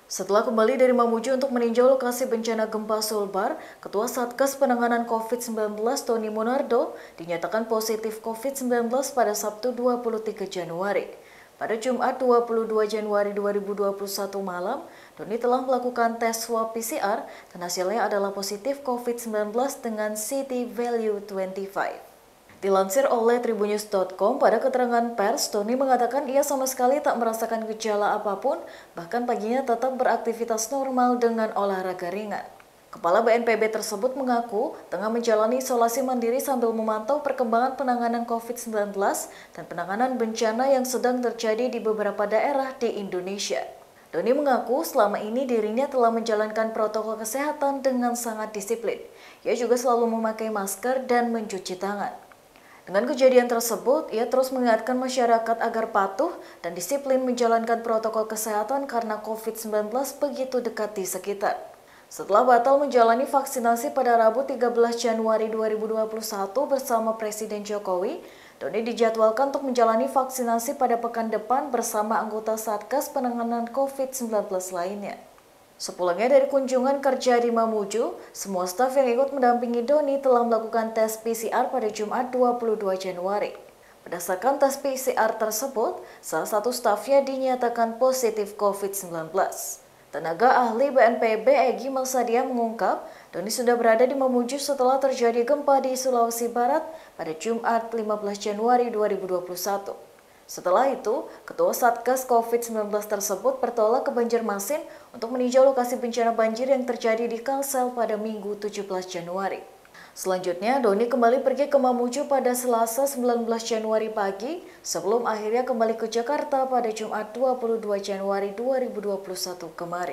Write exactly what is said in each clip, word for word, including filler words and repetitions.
Setelah kembali dari Mamuju untuk meninjau lokasi bencana gempa Sulbar, Ketua Satgas Penanganan covid sembilan belas Tony Monardo dinyatakan positif covid sembilan belas pada Sabtu dua puluh tiga Januari. Pada Jumat dua puluh dua Januari dua ribu dua puluh satu malam, Tony telah melakukan tes swab P C R dan hasilnya adalah positif covid sembilan belas dengan C T value dua puluh lima. Dilansir oleh tribunnews dot com, pada keterangan pers, Tony mengatakan ia sama sekali tak merasakan gejala apapun, bahkan paginya tetap beraktivitas normal dengan olahraga ringan. Kepala B N P B tersebut mengaku tengah menjalani isolasi mandiri sambil memantau perkembangan penanganan covid sembilan belas dan penanganan bencana yang sedang terjadi di beberapa daerah di Indonesia. Tony mengaku selama ini dirinya telah menjalankan protokol kesehatan dengan sangat disiplin. Ia juga selalu memakai masker dan mencuci tangan. Dengan kejadian tersebut, ia terus mengingatkan masyarakat agar patuh dan disiplin menjalankan protokol kesehatan karena covid sembilan belas begitu dekat di sekitar. Setelah batal menjalani vaksinasi pada Rabu tiga belas Januari dua ribu dua puluh satu bersama Presiden Jokowi, Tony dijadwalkan untuk menjalani vaksinasi pada pekan depan bersama anggota Satgas Penanganan covid sembilan belas lainnya. Sepulangnya dari kunjungan kerja di Mamuju, semua staf yang ikut mendampingi Doni telah melakukan tes P C R pada Jumat dua puluh dua Januari. Berdasarkan tes P C R tersebut, salah satu stafnya dinyatakan positif covid sembilan belas. Tenaga ahli B N P B Egy Malsadia mengungkap, Doni sudah berada di Mamuju setelah terjadi gempa di Sulawesi Barat pada Jumat lima belas Januari dua ribu dua puluh satu. Setelah itu, Ketua Satgas covid sembilan belas tersebut bertolak ke Banjarmasin untuk meninjau lokasi bencana banjir yang terjadi di Kalsel pada Minggu tujuh belas Januari. Selanjutnya, Doni kembali pergi ke Mamuju pada Selasa sembilan belas Januari pagi, sebelum akhirnya kembali ke Jakarta pada Jumat dua puluh dua Januari dua ribu dua puluh satu kemarin.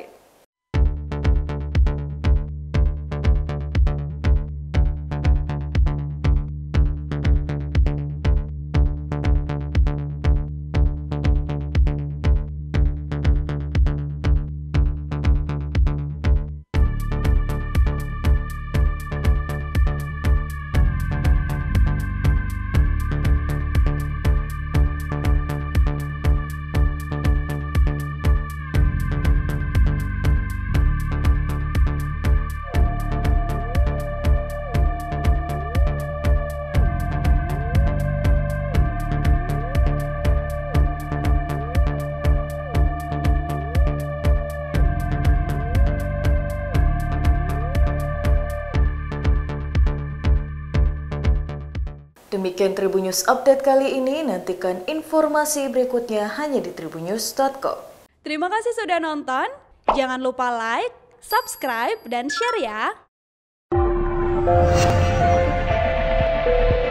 Demikian Tribunnews Update kali ini, nantikan informasi berikutnya hanya di tribunnews dot com. Terima kasih sudah nonton, jangan lupa like, subscribe, dan share ya!